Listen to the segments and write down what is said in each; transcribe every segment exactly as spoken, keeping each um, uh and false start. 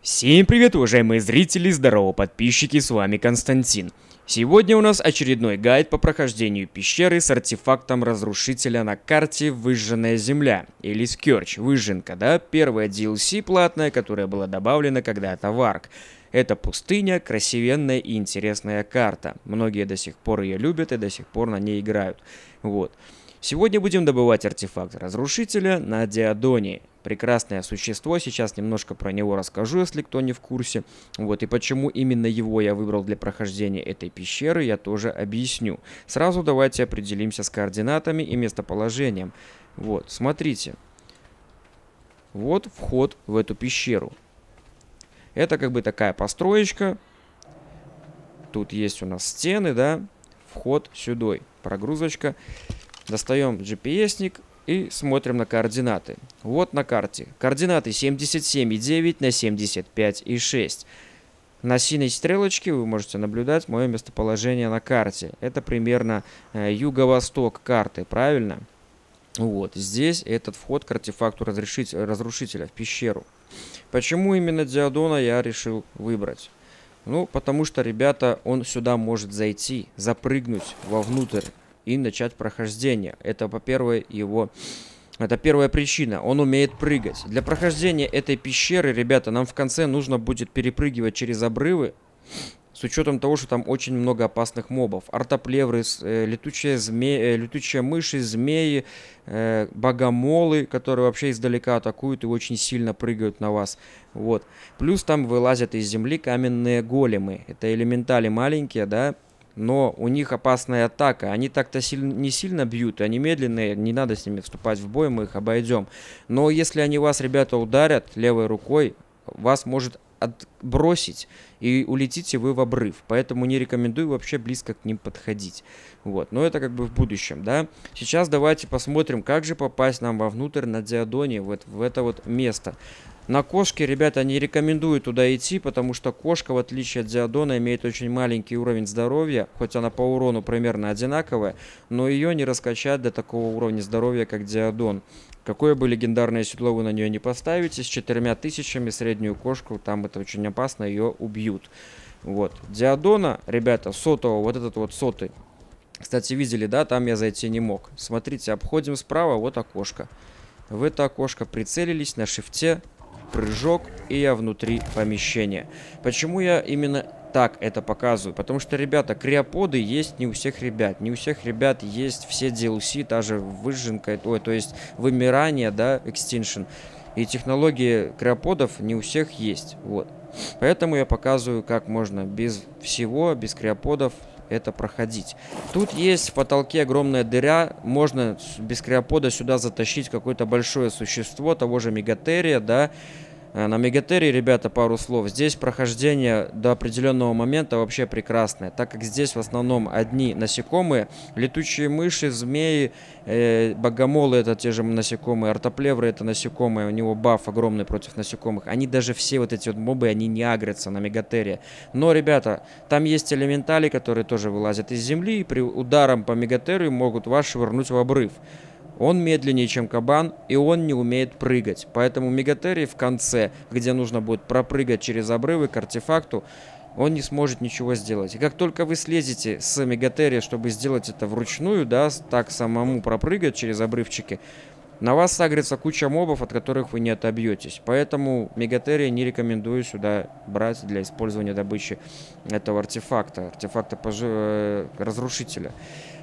Всем привет, уважаемые зрители, здорово, подписчики, с вами Константин. Сегодня у нас очередной гайд по прохождению пещеры с артефактом разрушителя на карте Выжженная земля, или Скёрч, выжженка, да, первая ди эл си платная, которая была добавлена когда-то в Арк. Это пустыня, красивенная и интересная карта. Многие до сих пор ее любят и до сих пор на ней играют. Вот. Сегодня будем добывать артефакт разрушителя на Диадоне. Прекрасное существо, сейчас немножко про него расскажу, если кто не в курсе. Вот, и почему именно его я выбрал для прохождения этой пещеры, я тоже объясню. Сразу давайте определимся с координатами и местоположением. Вот, смотрите. Вот вход в эту пещеру. Это как бы такая построечка. Тут есть у нас стены, да. Вход сюда. Прогрузочка. Достаем джи пи эс-ник и смотрим на координаты. Вот на карте. Координаты семьдесят семь и девять на семьдесят пять и шесть. На синей стрелочке вы можете наблюдать мое местоположение на карте. Это примерно э, юго-восток карты, правильно? Вот, здесь этот вход к артефакту разрушителя в пещеру. Почему именно Диадона я решил выбрать? Ну, потому что, ребята, он сюда может зайти, запрыгнуть вовнутрь и начать прохождение. Это, по-первых, его... Это первая причина. Он умеет прыгать. Для прохождения этой пещеры, ребята, нам в конце нужно будет перепрыгивать через обрывы. С учетом того, что там очень много опасных мобов. Артоплевры, э, летучие, зме... э, летучие мыши, змеи, э, богомолы, которые вообще издалека атакуют и очень сильно прыгают на вас. Вот. Плюс там вылазят из земли каменные големы. Это элементали маленькие, да? Но у них опасная атака. Они так-то силь... не сильно бьют, они медленные, не надо с ними вступать в бой, мы их обойдем. Но если они вас, ребята, ударят левой рукой, вас может отбросить, и улетите вы в обрыв. Поэтому не рекомендую вообще близко к ним подходить. Вот. Но это как бы в будущем, да. Сейчас давайте посмотрим, как же попасть нам вовнутрь на Диадоне, вот в это вот место. На кошке, ребята, не рекомендую туда идти, потому что кошка, в отличие от Диадона, имеет очень маленький уровень здоровья, хоть она по урону примерно одинаковая, но ее не раскачать до такого уровня здоровья, как Диадон. Какое бы легендарное седло вы на нее не поставите, с четырьмя тысячами среднюю кошку, там это очень опасно, ее убьют. Вот. Диадона, ребята, сотого, вот этот вот сотый. Кстати, видели, да, там я зайти не мог. Смотрите, обходим справа, вот окошко. В это окошко прицелились на шифте. Прыжок, и я внутри помещения. Почему я именно так это показываю? Потому что, ребята, криоподы есть не у всех ребят. Не у всех ребят есть все ди эл си, та же выжженка, ой, то есть вымирание, да, Extinction. И технологии криоподов не у всех есть. Вот. Поэтому я показываю, как можно без всего, без криоподов это проходить. Тут есть в потолке огромная дыра, можно без криопода сюда затащить какое-то большое существо, того же мегатерия, да. На мегатерии, ребята, пару слов. Здесь прохождение до определенного момента вообще прекрасное, так как здесь в основном одни насекомые, летучие мыши, змеи, э, богомолы это те же насекомые, артоплевры это насекомые, у него баф огромный против насекомых. Они даже все вот эти вот мобы, они не агрятся на мегатерии. Но, ребята, там есть элементали, которые тоже вылазят из земли и при ударом по мегатерию могут вас швырнуть в обрыв. Он медленнее, чем кабан, и он не умеет прыгать. Поэтому мегатерий в конце, где нужно будет пропрыгать через обрывы к артефакту, он не сможет ничего сделать. И как только вы слезете с мегатерия, чтобы сделать это вручную, да, так самому пропрыгать через обрывчики, на вас сагрится куча мобов, от которых вы не отобьетесь. Поэтому мегатерия не рекомендую сюда брать для использования добычи этого артефакта, артефакта пожи... разрушителя.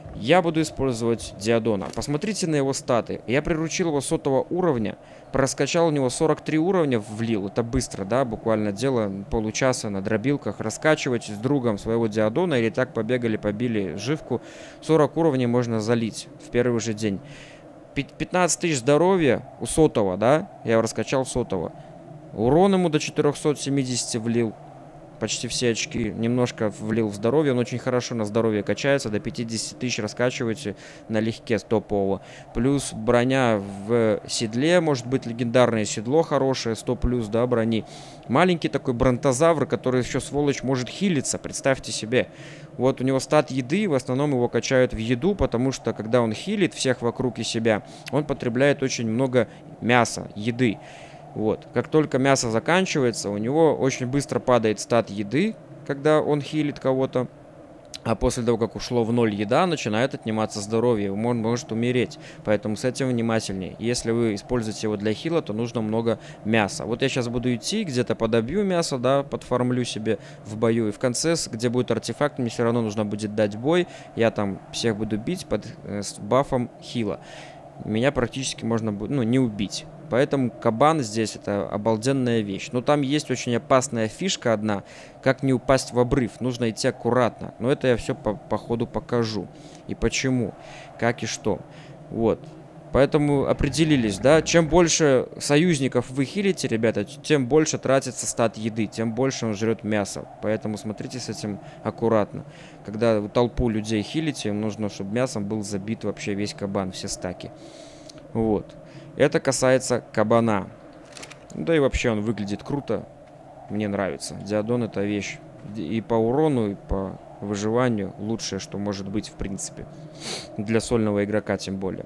Я буду использовать Диадона. Посмотрите на его статы. Я приручил его сотого уровня. Проскачал у него сорок три уровня, влил. Это быстро, да, буквально дело получаса на дробилках. Раскачивать с другом своего Диадона. Или так побегали, побили живку. сорок уровней можно залить в первый же день. пятнадцать тысяч здоровья у сотого, да. Я его раскачал сотого. Урон ему до четырёхсот семидесяти влил. Почти все очки, немножко влил в здоровье. Он очень хорошо на здоровье качается. До пятидесяти тысяч раскачиваете налегке топового. Плюс броня в седле. Может быть легендарное седло хорошее. сто плюс, да, брони. Маленький такой бронтозавр, который еще, сволочь, может хилиться. Представьте себе. Вот у него стат еды. В основном его качают в еду. Потому что когда он хилит всех вокруг и себя, он потребляет очень много мяса, еды. Вот. Как только мясо заканчивается, у него очень быстро падает стат еды, когда он хилит кого-то. А после того, как ушло в ноль еда, начинает отниматься здоровье, он может умереть. Поэтому с этим внимательнее. Если вы используете его для хила, то нужно много мяса. Вот я сейчас буду идти, где-то подобью мясо, да, подформлю себе в бою. И в конце, где будет артефакт, мне все равно нужно будет дать бой. Я там всех буду бить под э, с бафом хила. Меня практически можно будет, ну, не убить. Поэтому кабан здесь это обалденная вещь. Но там есть очень опасная фишка одна. Как не упасть в обрыв. Нужно идти аккуратно. Но это я все по, по ходу покажу. И почему. Как и что. Вот. Поэтому определились, да. Чем больше союзников вы хилите, ребята, тем больше тратится стат еды. Тем больше он жрет мясо. Поэтому смотрите с этим аккуратно. Когда вы толпу людей хилите, им нужно, чтобы мясом был забит вообще весь кабан. Все стаки. Вот. Это касается кабана. Да и вообще он выглядит круто. Мне нравится. Диадон это вещь. И по урону, и по выживанию лучшее, что может быть в принципе. Для сольного игрока тем более.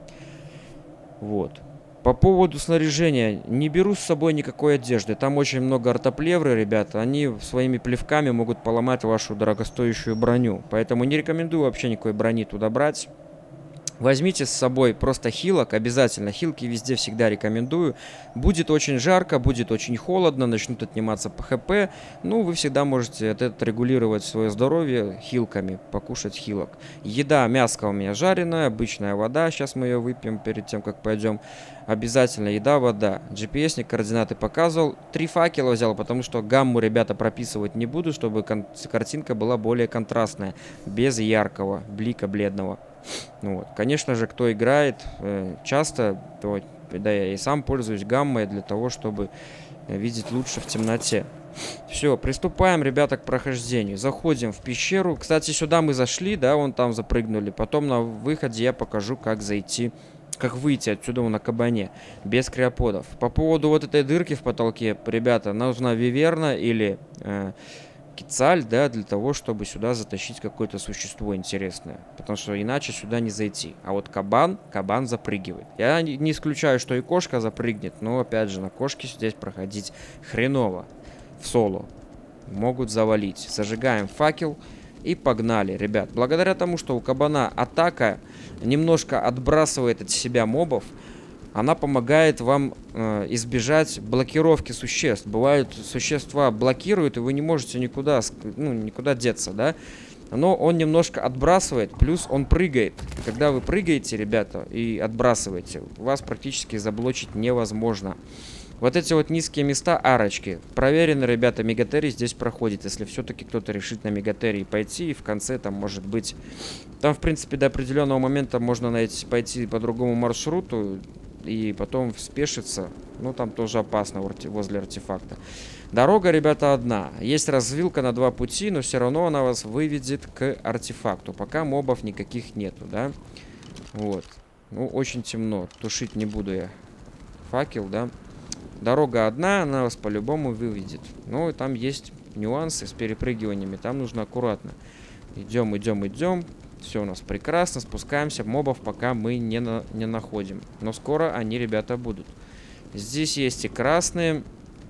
Вот. По поводу снаряжения. Не беру с собой никакой одежды. Там очень много артоплевры, ребята. Они своими плевками могут поломать вашу дорогостоящую броню. Поэтому не рекомендую вообще никакой брони туда брать. Возьмите с собой просто хилок, обязательно. Хилки везде всегда рекомендую. Будет очень жарко, будет очень холодно, начнут отниматься по хп. Ну, вы всегда можете отрегулировать свое здоровье хилками, покушать хилок. Еда, мяско у меня жареная, обычная вода. Сейчас мы ее выпьем перед тем, как пойдем. Обязательно еда, вода. джи пи эс-ник координаты показывал. Три факела взял, потому что гамму, ребята, прописывать не буду, чтобы картинка была более контрастная. Без яркого блика бледного. Ну вот. Конечно же, кто играет э, часто, то да, я и сам пользуюсь гаммой для того, чтобы видеть лучше в темноте. Все, приступаем, ребята, к прохождению. Заходим в пещеру. Кстати, сюда мы зашли, да, вон там запрыгнули. Потом на выходе я покажу, как зайти, как выйти отсюда на кабане, без криоподов. По поводу вот этой дырки в потолке, ребята, нужна виверна или... Э, Кицаль, да, для того, чтобы сюда затащить какое-то существо интересное. Потому что иначе сюда не зайти. А вот кабан, кабан запрыгивает. Я не исключаю, что и кошка запрыгнет, но, опять же, на кошке здесь проходить хреново. В соло. Могут завалить. Зажигаем факел и погнали, ребят. Благодаря тому, что у кабана атака немножко отбрасывает от себя мобов, она помогает вам э, избежать блокировки существ. Бывают, существа блокируют, и вы не можете никуда, ну, никуда деться, да? Но он немножко отбрасывает, плюс он прыгает. Когда вы прыгаете, ребята, и отбрасываете, вас практически заблочить невозможно. Вот эти вот низкие места, арочки, проверено, ребята, мегатерий здесь проходит. Если все-таки кто-то решит на мегатерий пойти, и в конце там может быть... Там, в принципе, до определенного момента можно найти, пойти по другому маршруту, и потом спешиться. Ну, там тоже опасно возле артефакта. Дорога, ребята, одна. Есть развилка на два пути, но все равно она вас выведет к артефакту. Пока мобов никаких нету, да? Вот. Ну, очень темно. Тушить не буду я факел, да? Дорога одна, она вас по-любому выведет. Но и там есть нюансы с перепрыгиваниями. Там нужно аккуратно. Идем, идем, идем. Все у нас прекрасно, спускаемся. Мобов пока мы не, на, не находим. Но скоро они, ребята, будут. Здесь есть и красные,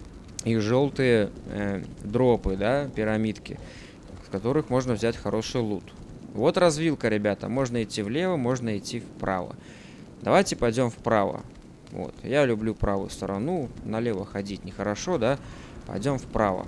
и желтые э, дропы, да, пирамидки, с которых можно взять хороший лут. Вот развилка, ребята. Можно идти влево, можно идти вправо. Давайте пойдем вправо. Вот. Я люблю правую сторону. Налево ходить нехорошо, да? Пойдем вправо.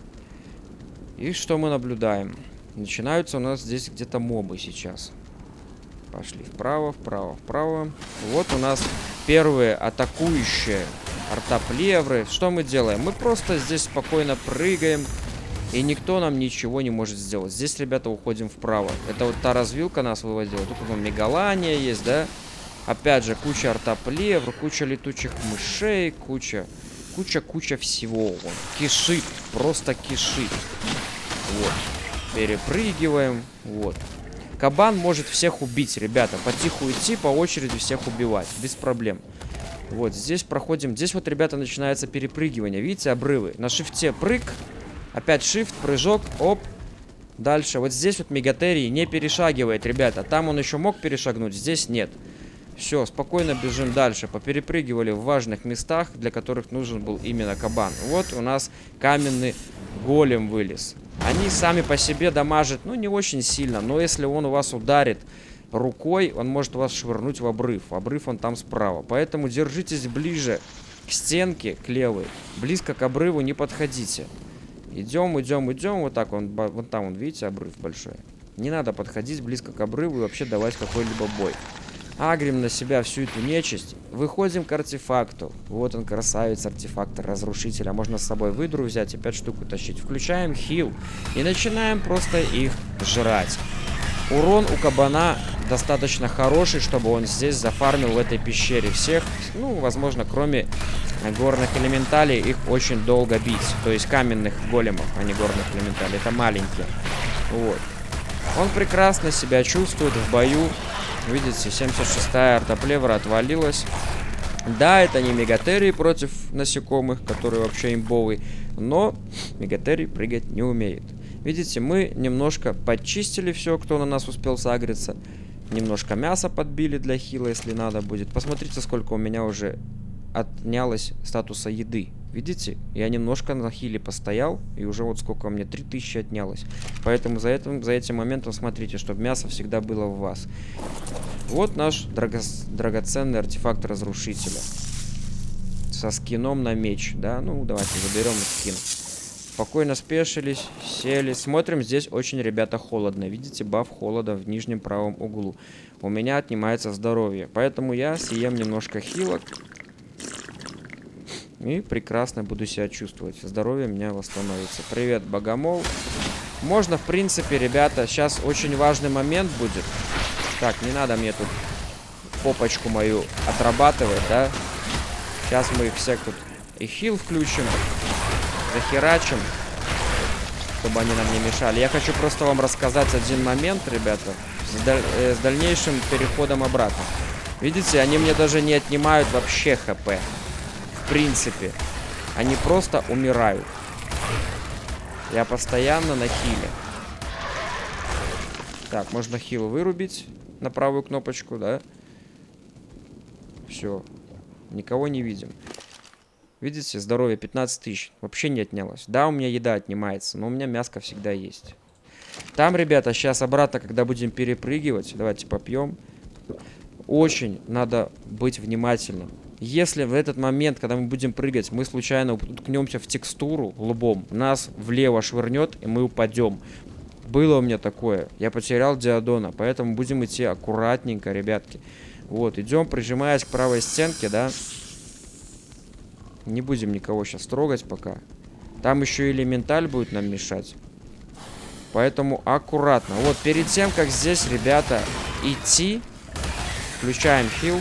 И что мы наблюдаем? Начинаются у нас здесь где-то мобы сейчас. Пошли вправо, вправо, вправо. Вот у нас первые атакующие артоплевры. Что мы делаем? Мы просто здесь спокойно прыгаем, и никто нам ничего не может сделать. Здесь, ребята, уходим вправо. Это вот та развилка нас выводила. Тут у нас мегалания есть, да? Опять же, куча артоплевр, куча летучих мышей, куча... Куча-куча всего. Он кишит, просто кишит. Вот. Перепрыгиваем. Вот. Кабан может всех убить, ребята. Потиху идти, по очереди всех убивать. Без проблем. Вот, здесь проходим. Здесь вот, ребята, начинается перепрыгивание. Видите, обрывы. На шифте прыг. Опять шифт, прыжок. Оп. Дальше. Вот здесь вот мегатерий не перешагивает, ребята. Там он еще мог перешагнуть, здесь нет. Все, спокойно бежим дальше. Поперепрыгивали в важных местах, для которых нужен был именно кабан. Вот у нас каменный голем вылез. Они сами по себе дамажат, ну, не очень сильно. Но если он у вас ударит рукой, он может вас швырнуть в обрыв. Обрыв он там справа. Поэтому держитесь ближе к стенке, к левой. Близко к обрыву не подходите. Идем, идем, идем. Вот так он, вот там, вон, видите, обрыв большой. Не надо подходить близко к обрыву и вообще давать какой-либо бой. Агрим на себя всю эту нечисть. Выходим к артефакту. Вот он, красавец, артефактор разрушителя. Можно с собой выдру взять и пять штук утащить. Включаем хил и начинаем просто их жрать. Урон у кабана достаточно хороший, чтобы он здесь зафармил в этой пещере всех. Ну, возможно, кроме горных элементалей, их очень долго бить. То есть каменных големов, а не горных элементалей. Это маленькие. Вот. Он прекрасно себя чувствует в бою. Видите, семьдесят шестая артоплевра отвалилась. Да, это не мегатерий против насекомых, которые вообще имбовый, но мегатерий прыгать не умеет. Видите, мы немножко подчистили все, кто на нас успел сагриться. Немножко мяса подбили для хила, если надо будет. Посмотрите, сколько у меня уже отнялось статуса еды. Видите? Я немножко на хиле постоял, и уже вот сколько у меня, три тысячи отнялось. Поэтому за этим, за этим моментом смотрите, чтобы мясо всегда было в вас. Вот наш драго драгоценный артефакт разрушителя. Со скином на меч, да? Ну, давайте заберем скин. Спокойно спешились, сели. Смотрим, здесь очень, ребята, холодно. Видите, баф холода в нижнем правом углу. У меня отнимается здоровье. Поэтому я съем немножко хилок. И прекрасно буду себя чувствовать. Здоровье у меня восстановится. Привет, богомол. Можно, в принципе, ребята, сейчас очень важный момент будет. Так, не надо мне тут попочку мою отрабатывать, да? Сейчас мы их всех тут и хил включим. Захерачим. Чтобы они нам не мешали. Я хочу просто вам рассказать один момент, ребята. С, даль э, с дальнейшим переходом обратно. Видите, они мне даже не отнимают вообще хп. В принципе. Они просто умирают. Я постоянно на хиле. Так, можно хил вырубить на правую кнопочку, да? Все. Никого не видим. Видите, здоровье пятнадцать тысяч. Вообще не отнялось. Да, у меня еда отнимается, но у меня мяско всегда есть. Там, ребята, сейчас обратно, когда будем перепрыгивать, давайте попьем. Очень надо быть внимательным. Если в этот момент, когда мы будем прыгать, мы случайно уткнемся в текстуру лбом, нас влево швырнет, и мы упадем. Было у меня такое. Я потерял Диадона, поэтому будем идти аккуратненько, ребятки. Вот, идем, прижимаясь к правой стенке, да. Не будем никого сейчас трогать пока. Там еще элементаль будет нам мешать. Поэтому аккуратно. Вот, перед тем, как здесь, ребята, идти, включаем хил.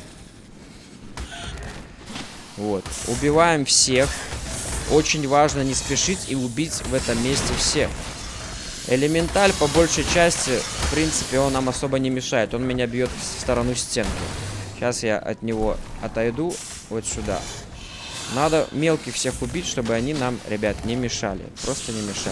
Вот. Убиваем всех. Очень важно не спешить и убить в этом месте всех. Элементаль, по большей части, в принципе, он нам особо не мешает. Он меня бьет в сторону стенки. Сейчас я от него отойду вот сюда. Надо мелких всех убить, чтобы они нам, ребят, не мешали. Просто не мешали.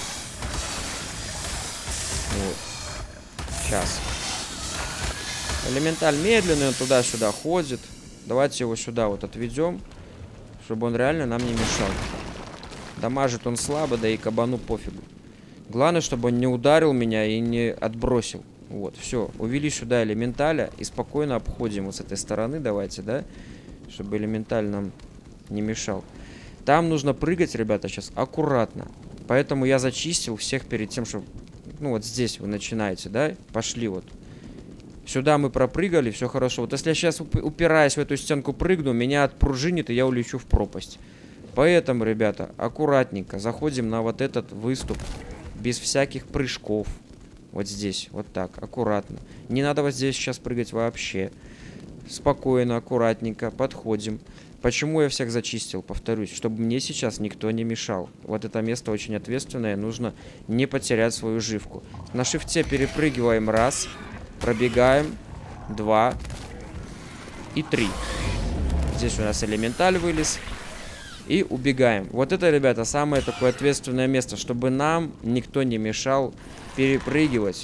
Вот. Сейчас. Элементаль медленный, он туда-сюда ходит. Давайте его сюда вот отведем, чтобы он реально нам не мешал. Дамажит он слабо, да и кабану пофигу. Главное, чтобы он не ударил меня и не отбросил. Вот, все. Увели сюда элементаля и спокойно обходим вот с этой стороны. Давайте, да? Чтобы элементаль нам не мешал. Там нужно прыгать, ребята, сейчас аккуратно. Поэтому я зачистил всех перед тем, чтобы... Ну, вот здесь вы начинаете, да? Пошли вот. Сюда мы пропрыгали, все хорошо. Вот если я сейчас, упираясь в эту стенку, прыгну, меня отпружинит, и я улечу в пропасть. Поэтому, ребята, аккуратненько заходим на вот этот выступ. Без всяких прыжков. Вот здесь, вот так, аккуратно. Не надо вот здесь сейчас прыгать вообще. Спокойно, аккуратненько подходим. Почему я всех зачистил? Повторюсь, чтобы мне сейчас никто не мешал. Вот это место очень ответственное, нужно не потерять свою живку. На шифте перепрыгиваем раз. Пробегаем. Два. И три. Здесь у нас элементаль вылез. И убегаем. Вот это, ребята, самое такое ответственное место, чтобы нам никто не мешал перепрыгивать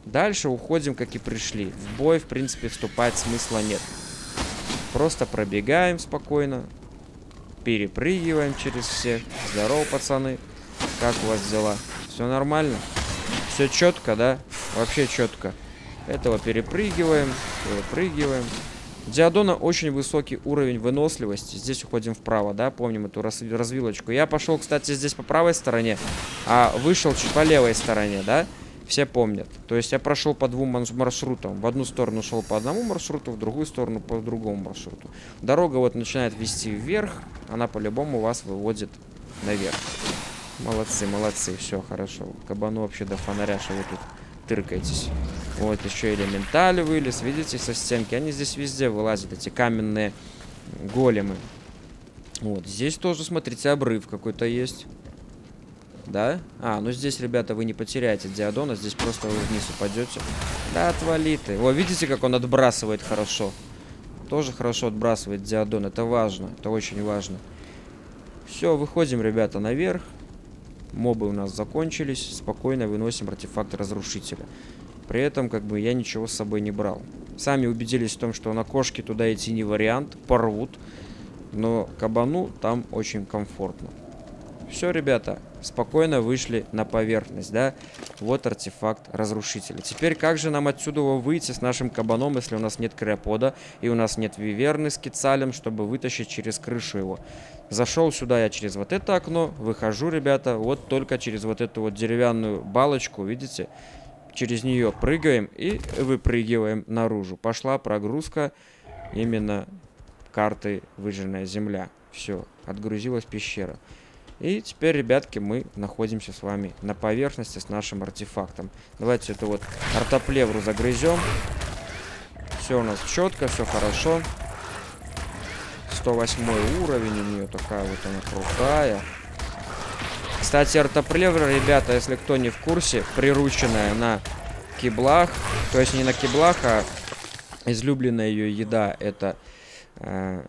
Дальше уходим, как и пришли. В бой, в принципе, вступать смысла нет. Просто пробегаем спокойно. Перепрыгиваем через всех. Здорово, пацаны. Как у вас дела? Все нормально? Все четко, да? Вообще четко. Этого перепрыгиваем. Перепрыгиваем. Диадона очень высокий уровень выносливости. Здесь уходим вправо, да? Помним эту раз развилочку. Я пошел, кстати, здесь по правой стороне, а вышел чуть по левой стороне, да? Все помнят. То есть я прошел по двум маршрутам. В одну сторону шел по одному маршруту, в другую сторону по другому маршруту. Дорога вот начинает вести вверх. Она по-любому вас выводит наверх. Молодцы, молодцы. Все хорошо. Кабану вообще до фонаря, что вы тут тыркаетесь. Вот еще элементаль вылез. Видите, со стенки. Они здесь везде вылазят, эти каменные големы. Вот. Здесь тоже, смотрите, обрыв какой-то есть. Да? А, ну здесь, ребята, вы не потеряете Диадона. Здесь просто вы вниз упадете. Да, отвали ты. О, видите, как он отбрасывает хорошо? Тоже хорошо отбрасывает Диадон. Это важно. Это очень важно. Все, выходим, ребята, наверх. Мобы у нас закончились. Спокойно выносим артефакт разрушителя. При этом, как бы, я ничего с собой не брал. Сами убедились в том, что на кошке туда идти не вариант. Порвут. Но кабану там очень комфортно. Все, ребята, спокойно вышли на поверхность, да? Вот артефакт разрушителя. Теперь как же нам отсюда выйти с нашим кабаном, если у нас нет криопода и у нас нет виверны с кицалем, чтобы вытащить через крышу его? Зашел сюда я через вот это окно, выхожу, ребята, вот только через вот эту вот деревянную балочку, видите? Через нее прыгаем и выпрыгиваем наружу. Пошла прогрузка именно карты «Выжженная земля». Все, отгрузилась пещера. И теперь, ребятки, мы находимся с вами на поверхности с нашим артефактом. Давайте эту вот артоплевру загрызем. Все у нас четко, все хорошо. сто восьмой уровень у нее, такая вот она крутая. Кстати, артоплевра, ребята, если кто не в курсе, прирученная на киблах. То есть не на киблах, а излюбленная ее еда — это э,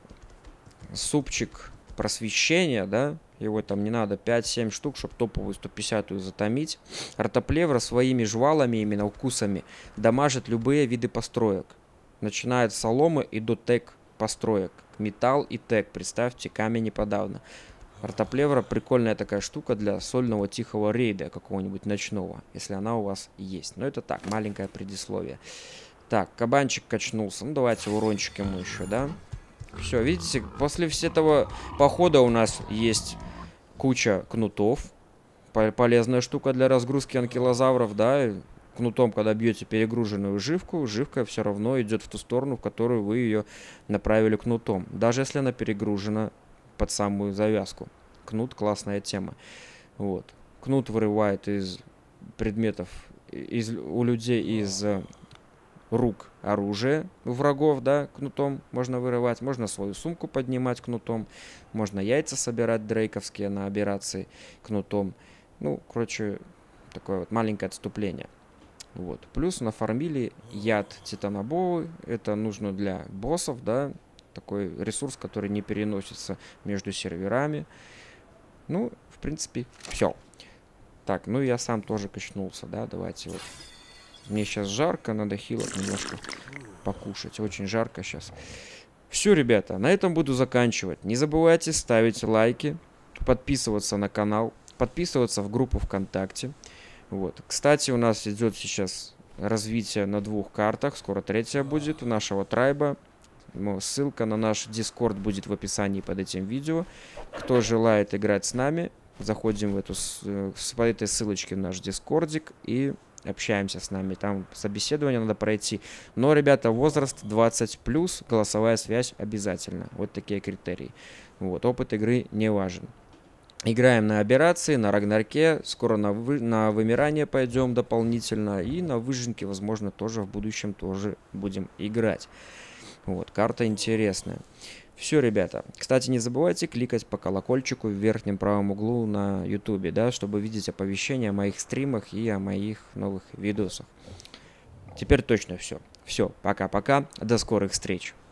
супчик просвещения, да? Его там не надо пять-семь штук, чтобы топовую сто пятидесятую затомить. Артоплевра своими жвалами, именно укусами, дамажит любые виды построек. Начиная от соломы и до тег построек. Металл и тег, представьте, камень и подавно. Артоплевра прикольная такая штука для сольного тихого рейда какого-нибудь ночного, если она у вас есть. Но это так, маленькое предисловие. Так, кабанчик качнулся. Ну, давайте урончик ему еще, да? Все, видите, после всего этого похода у нас есть куча кнутов. Полезная штука для разгрузки анкилозавров, да. Кнутом, когда бьете перегруженную живку, живка все равно идет в ту сторону, в которую вы ее направили кнутом. Даже если она перегружена под самую завязку. Кнут — классная тема. Вот. Кнут вырывает из предметов, из, у людей из рук оружие у врагов, да, кнутом можно вырывать. Можно свою сумку поднимать кнутом. Можно яйца собирать дрейковские на операции кнутом. Ну, короче, такое вот маленькое отступление. Вот. Плюс нафармили яд титанобовый. Это нужно для боссов, да. Такой ресурс, который не переносится между серверами. Ну, в принципе, все. Так, ну я сам тоже качнулся, да. Давайте вот. Мне сейчас жарко, надо хилок немножко покушать. Очень жарко сейчас. Все, ребята, на этом буду заканчивать. Не забывайте ставить лайки, подписываться на канал, подписываться в группу ВКонтакте. Вот. Кстати, у нас идет сейчас развитие на двух картах. Скоро третья будет у нашего трайба. Ссылка на наш Дискорд будет в описании под этим видео. Кто желает играть с нами, заходим в эту, по этой ссылочке в наш Дискордик и общаемся с нами. Там собеседование надо пройти. Но, ребята, возраст двадцать плюс, голосовая связь обязательно. Вот такие критерии. Вот, опыт игры не важен. Играем на операции, на Рагнарке. Скоро на, вы, на вымирание пойдем дополнительно. И на выжимке, возможно, тоже в будущем тоже будем играть. Вот, карта интересная. Все, ребята. Кстати, не забывайте кликать по колокольчику в верхнем правом углу на ютубе, да, чтобы видеть оповещения о моих стримах и о моих новых видосах. Теперь точно все. Все, пока-пока. До скорых встреч.